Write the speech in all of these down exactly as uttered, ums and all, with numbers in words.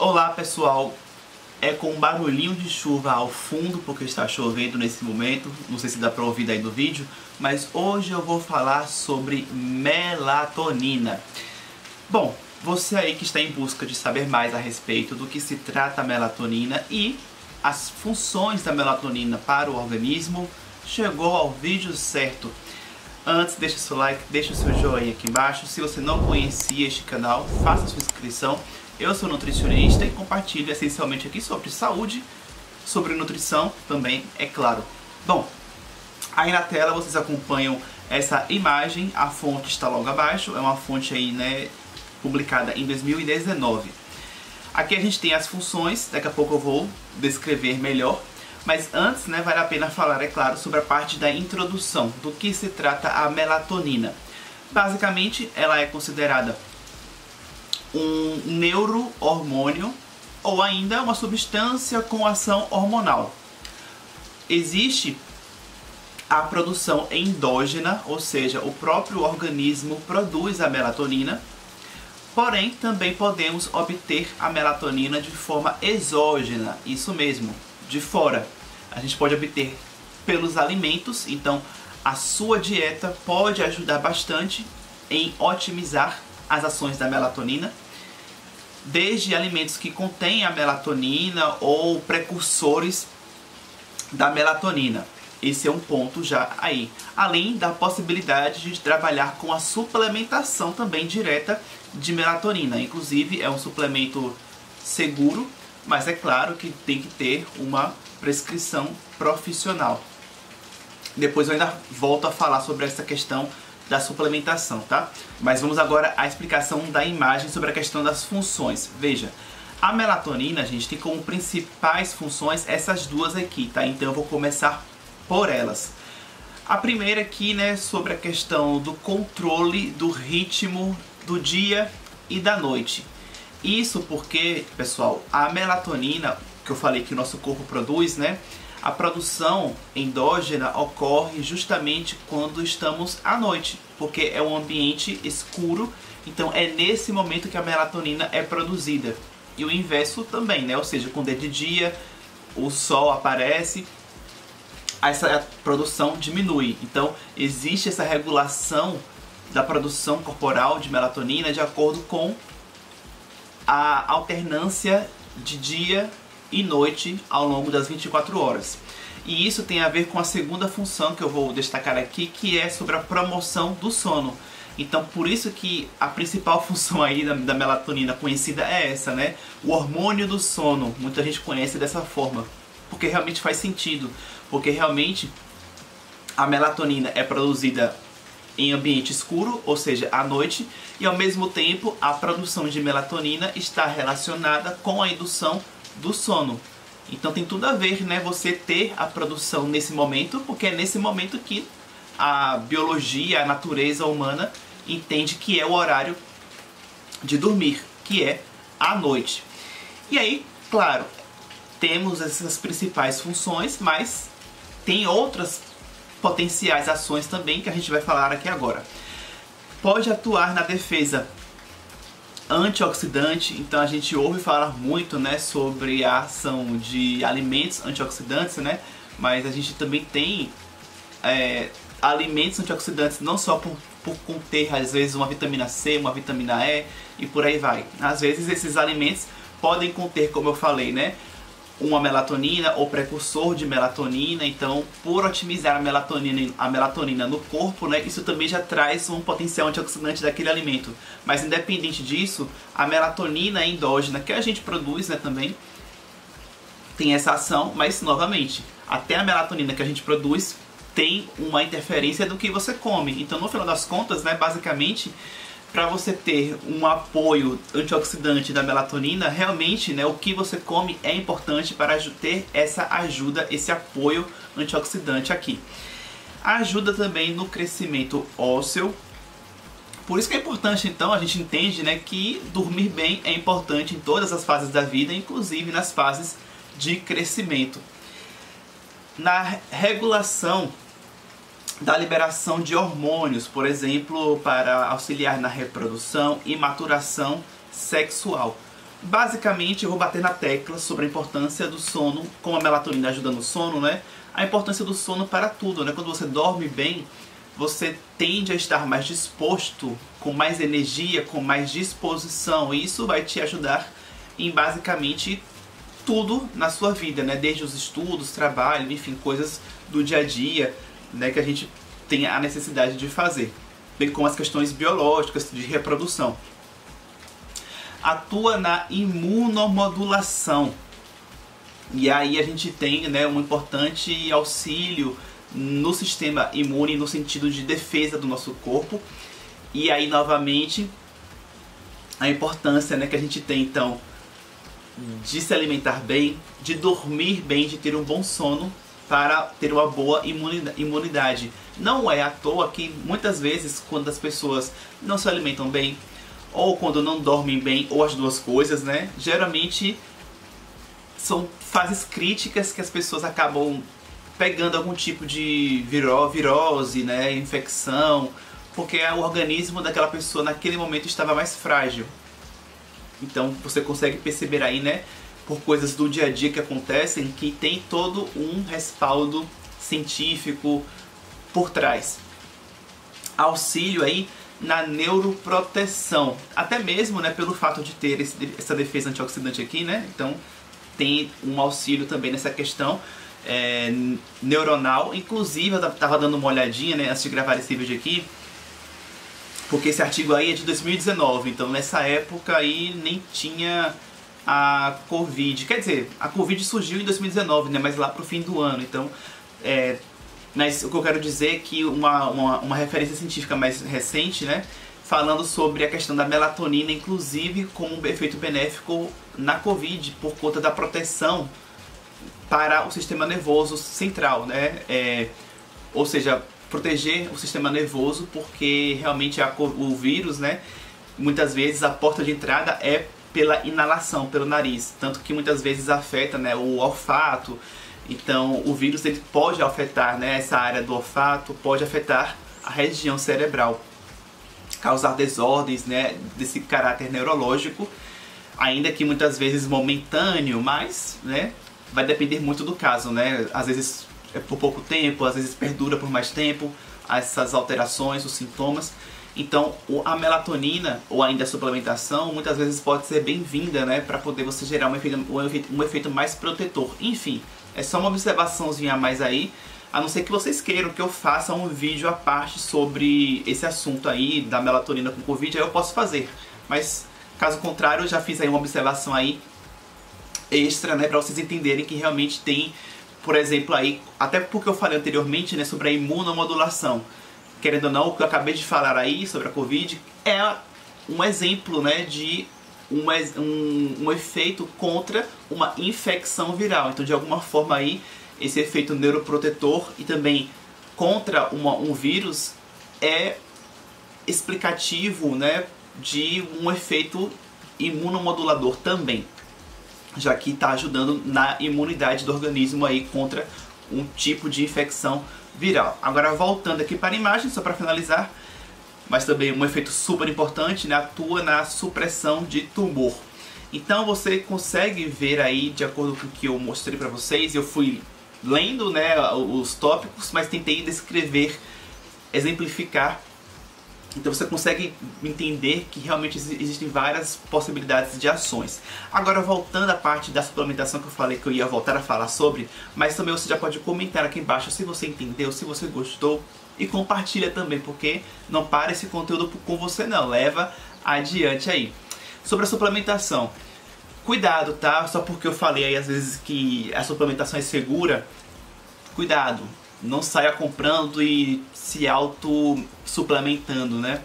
Olá pessoal, é com um barulhinho de chuva ao fundo porque está chovendo nesse momento, não sei se dá para ouvir daí do vídeo, mas hoje eu vou falar sobre melatonina. Bom, você aí que está em busca de saber mais a respeito do que se trata a melatonina e as funções da melatonina para o organismo, chegou ao vídeo certo. Antes, deixa o seu like, deixa o seu joinha aqui embaixo. Se você não conhecia este canal, faça sua inscrição. Eu sou nutricionista e compartilho essencialmente aqui sobre saúde, sobre nutrição também, é claro. Bom, aí na tela vocês acompanham essa imagem, a fonte está logo abaixo, é uma fonte aí, né, publicada em dois mil e dezenove. Aqui a gente tem as funções, daqui a pouco eu vou descrever melhor. Mas antes, né, vale a pena falar, é claro, sobre a parte da introdução, do que se trata a melatonina. Basicamente, ela é considerada um neurohormônio ou ainda uma substância com ação hormonal. Existe a produção endógena, ou seja, o próprio organismo produz a melatonina, porém também podemos obter a melatonina de forma exógena, isso mesmo, de fora. A gente pode obter pelos alimentos, então a sua dieta pode ajudar bastante em otimizar as ações da melatonina, desde alimentos que contêm a melatonina ou precursores da melatonina. Esse é um ponto já aí. Além da possibilidade de trabalhar com a suplementação também direta de melatonina. Inclusive é um suplemento seguro, mas é claro que tem que ter uma prescrição profissional. Depois eu ainda volto a falar sobre essa questão da suplementação, tá? Mas vamos agora à explicação da imagem sobre a questão das funções. Veja, a melatonina, a gente tem como principais funções essas duas aqui, tá? Então eu vou começar por elas. A primeira aqui, né, sobre a questão do controle do ritmo do dia e da noite. Isso porque, pessoal, a melatonina, que eu falei que o nosso corpo produz, né? A produção endógena ocorre justamente quando estamos à noite, porque é um ambiente escuro, então é nesse momento que a melatonina é produzida. E o inverso também, né? Ou seja, quando é de dia, o sol aparece, essa produção diminui. Então existe essa regulação da produção corporal de melatonina de acordo com a alternância de dia e noite ao longo das vinte e quatro horas. E isso tem a ver com a segunda função que eu vou destacar aqui, que é sobre a promoção do sono. Então por isso que a principal função aí da, da melatonina conhecida é essa, né? O hormônio do sono, muita gente conhece dessa forma, porque realmente faz sentido, porque realmente a melatonina é produzida em ambiente escuro, ou seja, à noite, e ao mesmo tempo a produção de melatonina está relacionada com a indução do sono. Então tem tudo a ver, né, você ter a produção nesse momento, porque é nesse momento que a biologia, a natureza humana entende que é o horário de dormir, que é à noite. E aí, claro, temos essas principais funções, mas tem outras potenciais ações também que a gente vai falar aqui agora. Pode atuar na defesa antioxidante, então a gente ouve falar muito, né, sobre a ação de alimentos antioxidantes, né, mas a gente também tem é, alimentos antioxidantes não só por, por conter às vezes uma vitamina C, uma vitamina E e por aí vai. Às vezes esses alimentos podem conter, como eu falei, né, uma melatonina ou precursor de melatonina, então por otimizar a melatonina, a melatonina no corpo, né, isso também já traz um potencial antioxidante daquele alimento. Mas independente disso, a melatonina endógena que a gente produz, né, também tem essa ação, mas novamente, até a melatonina que a gente produz tem uma interferência do que você come. Então no final das contas, né, basicamente, para você ter um apoio antioxidante da melatonina, realmente, né, o que você come é importante para ter essa ajuda, esse apoio antioxidante aqui. Ajuda também no crescimento ósseo. Por isso que é importante, então, a gente entende, né, que dormir bem é importante em todas as fases da vida, inclusive nas fases de crescimento. Na regulação da liberação de hormônios, por exemplo, para auxiliar na reprodução e maturação sexual. Basicamente eu vou bater na tecla sobre a importância do sono, como a melatonina ajuda no sono, né? A importância do sono para tudo, né? Quando você dorme bem, você tende a estar mais disposto, com mais energia, com mais disposição. E isso vai te ajudar em basicamente tudo na sua vida, né? Desde os estudos, trabalho, enfim, coisas do dia a dia, né? Que a gente tem a necessidade de fazer. Bem como as questões biológicas, de reprodução. Atua na imunomodulação. E aí a gente tem, né, um importante auxílio no sistema imune, no sentido de defesa do nosso corpo. E aí, novamente, a importância, né, que a gente tem, então, de se alimentar bem, de dormir bem, de ter um bom sono para ter uma boa imunidade. Não é à toa que, muitas vezes, quando as pessoas não se alimentam bem, ou quando não dormem bem, ou as duas coisas, né, geralmente são fases críticas que as pessoas acabam pegando algum tipo de viró, virose, né, infecção, porque o organismo daquela pessoa naquele momento estava mais frágil. Então você consegue perceber aí, né, por coisas do dia a dia que acontecem, que tem todo um respaldo científico por trás. Auxílio aí na neuroproteção, até mesmo, né, pelo fato de ter esse, essa defesa antioxidante aqui, né, então tem um auxílio também nessa questão é, neuronal. Inclusive eu estava dando uma olhadinha, né, antes de gravar esse vídeo aqui, porque esse artigo aí é de dois mil e dezenove, então nessa época aí nem tinha a Covid, quer dizer, a Covid surgiu em dois mil e dezenove, né, mas lá pro fim do ano, então é, mas o que eu quero dizer é que uma, uma, uma referência científica mais recente, né, falando sobre a questão da melatonina, inclusive como um efeito benéfico na Covid, por conta da proteção para o sistema nervoso central, né? É, ou seja, proteger o sistema nervoso, porque realmente a, o vírus, né, muitas vezes a porta de entrada é pela inalação, pelo nariz, tanto que muitas vezes afeta, né, o olfato. Então o vírus ele pode afetar, né, essa área do olfato, pode afetar a região cerebral, causar desordens, né, desse caráter neurológico, ainda que muitas vezes momentâneo, mas, né, vai depender muito do caso, né, às vezes é por pouco tempo, às vezes perdura por mais tempo, essas alterações, os sintomas. Então a melatonina ou ainda a suplementação muitas vezes pode ser bem-vinda, né, para poder você gerar um efeito, um, efeito, um efeito mais protetor. Enfim, é só uma observaçãozinha a mais aí, a não ser que vocês queiram que eu faça um vídeo à parte sobre esse assunto aí da melatonina com Covid, aí eu posso fazer. Mas caso contrário, eu já fiz aí uma observação aí extra, né, para vocês entenderem que realmente tem, por exemplo, aí, até porque eu falei anteriormente, né, sobre a imunomodulação. Querendo ou não, o que eu acabei de falar aí sobre a Covid é um exemplo, né, de um, um, um efeito contra uma infecção viral. Então, de alguma forma aí, esse efeito neuroprotetor e também contra uma, um vírus é explicativo, né, de um efeito imunomodulador também, já que está ajudando na imunidade do organismo aí contra um tipo de infecção viral. Agora voltando aqui para a imagem, só para finalizar, mas também um efeito super importante, né, atua na supressão de tumor. Então você consegue ver aí, de acordo com o que eu mostrei para vocês, eu fui lendo, né, os tópicos, mas tentei descrever, exemplificar. Então você consegue entender que realmente existem várias possibilidades de ações. Agora voltando à parte da suplementação que eu falei que eu ia voltar a falar sobre, mas também você já pode comentar aqui embaixo se você entendeu, se você gostou, e compartilha também, porque não para esse conteúdo com você não, leva adiante aí. Sobre a suplementação, cuidado, tá? Só porque eu falei aí às vezes que a suplementação é segura, cuidado. Não saia comprando e se auto-suplementando, né?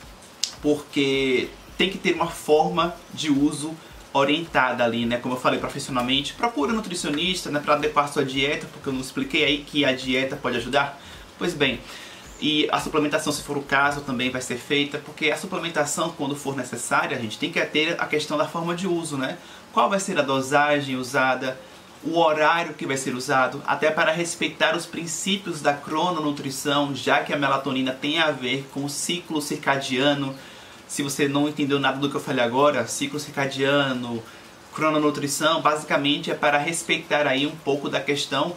Porque tem que ter uma forma de uso orientada ali, né? Como eu falei, profissionalmente. Procure um nutricionista, né, para adequar a sua dieta, porque eu não expliquei aí que a dieta pode ajudar. Pois bem, e a suplementação, se for o caso, também vai ser feita, porque a suplementação, quando for necessária, a gente tem que ter a questão da forma de uso, né? Qual vai ser a dosagem usada, o horário que vai ser usado, até para respeitar os princípios da crononutrição, já que a melatonina tem a ver com o ciclo circadiano, Se você não entendeu nada do que eu falei agora, ciclo circadiano, crononutrição, basicamente é para respeitar aí um pouco da questão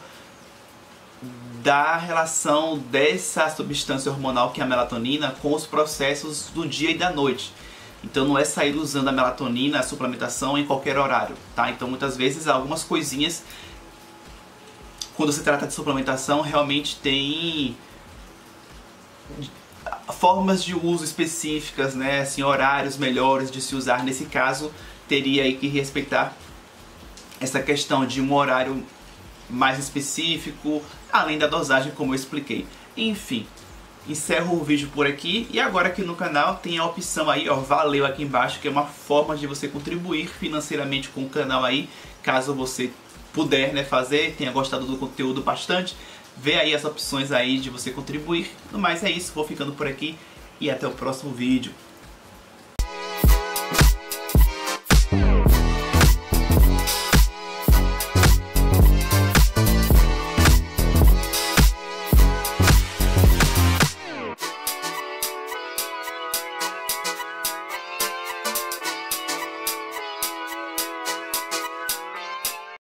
da relação dessa substância hormonal que é a melatonina com os processos do dia e da noite. Então não é sair usando a melatonina, a suplementação em qualquer horário, tá? Então muitas vezes algumas coisinhas, quando se trata de suplementação, realmente tem formas de uso específicas, né? Assim, horários melhores de se usar. Nesse caso, teria aí que respeitar essa questão de um horário mais específico, além da dosagem, como eu expliquei. Enfim, encerro o vídeo por aqui. E agora aqui no canal tem a opção aí, ó, valeu aqui embaixo, que é uma forma de você contribuir financeiramente com o canal aí, caso você puder, né, fazer, tenha gostado do conteúdo bastante. Vê aí as opções aí de você contribuir. No mais é isso, vou ficando por aqui e até o próximo vídeo.